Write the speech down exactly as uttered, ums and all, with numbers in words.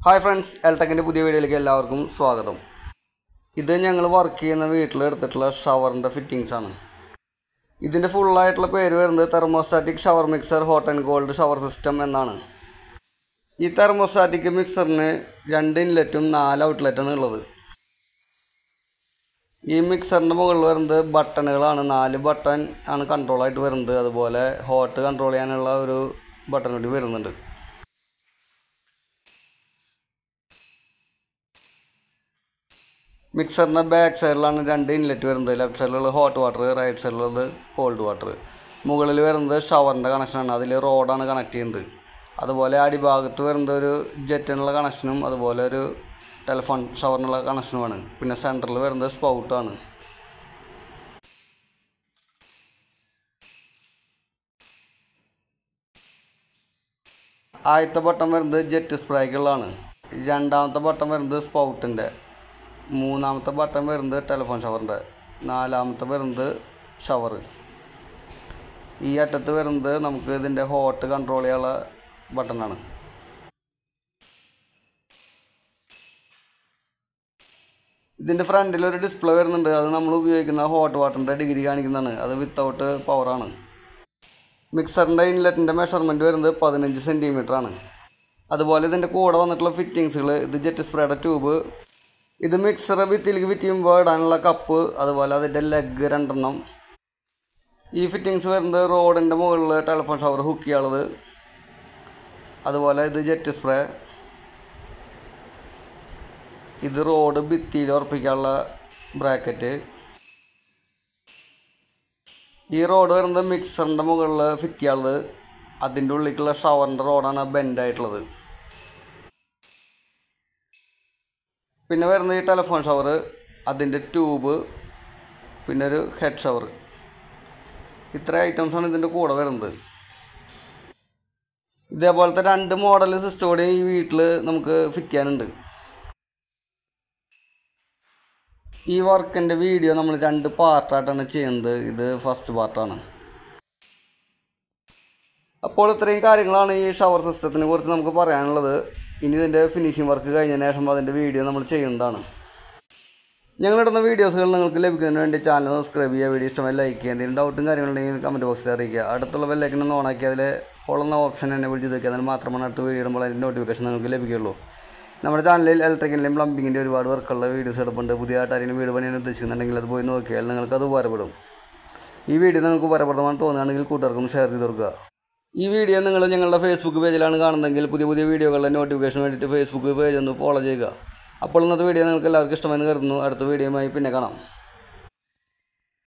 Hi friends, എൽടെക്കിൻ്റെ പുതിയ വീഡിയോയിലേക്ക് എല്ലാവർക്കും സ്വാഗതം. ഇത് ഞങ്ങൾ വർക്ക് ചെയ്യുന്ന വീട്ടിൽ എടുത്തിട്ടുള്ള ഷവറിൻ്റെ ഫിറ്റിങ്സ് ആണ്. ഇതിൻ്റെ ഫുള്ളായിട്ടുള്ള പേര് വരുന്നത് thermostatic shower mixer hot and cold shower system എന്നാണ്. ഈ തെർമോസ്റ്റാറ്റിക് മിക്സറിന് രണ്ട് ഇൻലെറ്റും നാല് ഔട്ട്ലെറ്റാണ് ഉള്ളത്. ഈ മിക്സറിൻ്റെ മുകളിൽ വരുന്നത് ബട്ടണുകളാണ്. നാല് ബട്ടൺ ആണ് കൺട്രോളായിട്ട് വരുന്നത്. അതുപോലെ ഹോട്ട് കൺട്രോൾ ചെയ്യാനുള്ള ഒരു ബട്ടൺ കൂടി വരുന്നുണ്ട്. മിക്സറിൻ്റെ ബാക്ക് സൈഡിലാണ് രണ്ട് ഇൻലെറ്റ് വരുന്നത്. ലെഫ്റ്റ് സൈഡിലുള്ളത് ഹോട്ട് വാട്ടർ, റൈറ്റ് സൈഡിലുള്ളത് കോൾഡ് വാട്ടർ. മുകളിൽ വരുന്നത് ഷവറിൻ്റെ കണക്ഷനാണ്. അതിൽ റോഡാണ് കണക്ട് ചെയ്യുന്നത്. അതുപോലെ അടിഭാഗത്ത് വരുന്നത് ഒരു ജെറ്റിനുള്ള കണക്ഷനും അതുപോലെ ഒരു ടെലിഫോൺ ഷവറിനുള്ള കണക്ഷനുമാണ്. പിന്നെ സെൻറ്ററിൽ വരുന്നത് സ്പൗട്ടാണ്. ആദ്യത്തെ ബട്ടൺ വരുന്നത് ജെറ്റ് സ്പ്രേക്കുള്ളതാണ്. രണ്ടാമത്തെ ബട്ടൺ വരുന്നത് സ്പൗട്ടിൻ്റെ. മൂന്നാമത്തെ ബട്ടൺ വരുന്നത് ടെലിഫോൺ ഷവറിൻ്റെ. നാലാമത്തെ വരുന്നത് ഷവർ. ഈ അറ്റത്ത് വരുന്നത് നമുക്ക് ഇതിൻ്റെ ഹോട്ട് കൺട്രോൾ ചെയ്യാനുള്ള ബട്ടണാണ്. ഇതിൻ്റെ ഫ്രണ്ടിലൊരു ഡിസ്പ്ലേ വരുന്നുണ്ട്. അത് നമ്മൾ ഉപയോഗിക്കുന്ന ഹോട്ട് വാട്ടറിൻ്റെ ഡിഗ്രി കാണിക്കുന്നതാണ്. അത് വിത്തൗട്ട് പവറാണ്. മിക്സറിൻ്റെ ഇൻലെറ്റിൻ്റെ മെഷർമെൻറ്റ് വരുന്നത് പതിനഞ്ച് സെൻറ്റിമീറ്റർ ആണ്. അതുപോലെ ഇതിൻ്റെ കൂടെ വന്നിട്ടുള്ള ഫിറ്റിങ്സുകൾ, ഇത് ജെറ്റ് സ്പ്രേയുടെ ട്യൂബ്, ഇത് മിക്സർ ഭിത്തിയിലേക്ക് ഫിറ്റ് ചെയ്യുമ്പോൾ ഇടാനുള്ള കപ്പ്, അതുപോലെ അതിൻ്റെ ലെഗ് രണ്ടെണ്ണം. ഈ ഫിറ്റിങ്സ് വരുന്നത് റോഡിൻ്റെ മുകളിൽ ടെലിഫോൺ ഷവർ ഹുക്ക് ചെയ്യാനുള്ളത്. അതുപോലെ ഇത് ജെറ്റ് സ്പ്രേ, ഇത് റോഡ് ഭിത്തിയിൽ ഉറപ്പിക്കാനുള്ള ബ്രാക്കറ്റ്. ഈ റോഡ് വരുന്നത് മിക്സറിൻ്റെ മുകളിൽ ഫിറ്റ് ചെയ്യാനുള്ളത്. അതിൻ്റെ ഉള്ളിലേക്കുള്ള ഷവറിൻ്റെ റോഡാണ് ബെൻഡായിട്ടുള്ളത്. പിന്നെ വരുന്നത് ഈ ടെലിഫോൺ ഷവർ, അതിൻ്റെ ട്യൂബ്, പിന്നെ ഒരു ഹെഡ് ഷവർ. ഇത്ര ഐറ്റംസാണ് ഇതിൻ്റെ കൂടെ വരുന്നത്. ഇതേപോലത്തെ രണ്ട് മോഡൽ സിസ്റ്റം കൂടി ഈ വീട്ടിൽ നമുക്ക് ഫിറ്റ് ചെയ്യാനുണ്ട്. ഈ വർക്കിൻ്റെ വീഡിയോ നമ്മൾ രണ്ട് പാർട്ടായിട്ടാണ് ചെയ്യുന്നത്. ഇത് ഫസ്റ്റ് പാർട്ടാണ്. അപ്പോൾ ഇത്രയും കാര്യങ്ങളാണ് ഈ ഷവർ സിസ്റ്റത്തിനെ കുറിച്ച് നമുക്ക് പറയാനുള്ളത്. ഇനി ഇതിൻ്റെ ഫിനിഷിംഗ് വർക്ക് കഴിഞ്ഞതിന് ശേഷം അതിൻ്റെ വീഡിയോ നമ്മൾ ചെയ്യുന്നതാണ്. ഞങ്ങളിടുന്ന വീഡിയോസുകൾ നിങ്ങൾക്ക് ലഭിക്കുന്നതിന് വേണ്ടി ചാനൽ സബ്സ്ക്രൈബ് ചെയ്യുക, വീഡിയോ ഇഷ്ടമായി ലൈക്ക് ചെയ്യുക. എന്തെങ്കിലും ഡൗട്ടും കാര്യങ്ങളുണ്ടെങ്കിൽ കമൻറ്റ് ബോക്സിൽ അറിയിക്കുക. അടുത്തുള്ള ബെല്ലൈക്കൺ ഓണാക്കി അതിൽ ഓളുന്ന ഓപ്ഷൻ എന്നെ വിളിച്ച് നോക്കി. എന്നാൽ മാത്രമാണ് അടുത്ത വീഡിയോ ഇടുമ്പോൾ അതിൻ്റെ നോട്ടിഫിക്കേഷൻ നിങ്ങൾക്ക് ലഭിക്കുകയുള്ളൂ. നമ്മുടെ ചാനലിൽ ഇലക്ട്രിക്കലിൻ്റെയും പ്ലംബിങ്ങിൻ്റെ ഒരുപാട് വർക്കുള്ള വീഡിയോസ് എടുപ്പുണ്ട്. പുതിയതായിട്ട് ആരെങ്കിലും വീട് പണിയാൻ ഉദ്ദേശിക്കുന്നുണ്ടെങ്കിൽ അത് പോയി നോക്കിയാൽ നിങ്ങൾക്കത് ഉപകാരപ്പെടും. ഈ വീഡിയോ നിങ്ങൾക്ക് ഉപകാരപ്രദമാണ് തോന്നുകയാണെങ്കിൽ കൂട്ടുകാർക്കും ഷെയർ ചെയ്ത് കൊടുക്കുക. ഈ വീഡിയോ നിങ്ങൾ ഞങ്ങളുടെ ഫേസ്ബുക്ക് പേജിലാണ് കാണുന്നതെങ്കിൽ പുതിയ പുതിയ വീഡിയോകളുടെ നോട്ടിഫിക്കേഷൻ വേണ്ടിയിട്ട് ഫേസ്ബുക്ക് പേജ് ഒന്ന് ഫോളോ ചെയ്യുക. അപ്പോൾ ഇന്നത്തെ വീഡിയോ നിങ്ങൾക്ക് എല്ലാവർക്കും ഇഷ്ടമെന്ന് കരുതുന്നു. അടുത്ത വീഡിയോയുമായി പിന്നെ കാണാം.